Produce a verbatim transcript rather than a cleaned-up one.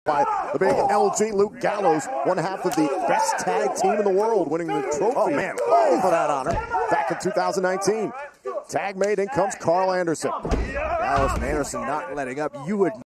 by the big L G Luke Gallows, one half of the best tag team in the world, winning the trophy. Oh, man, oh, for that honor back in two thousand nineteen. Tag made, in comes Carl Anderson. Gallows and Anderson not letting up. You would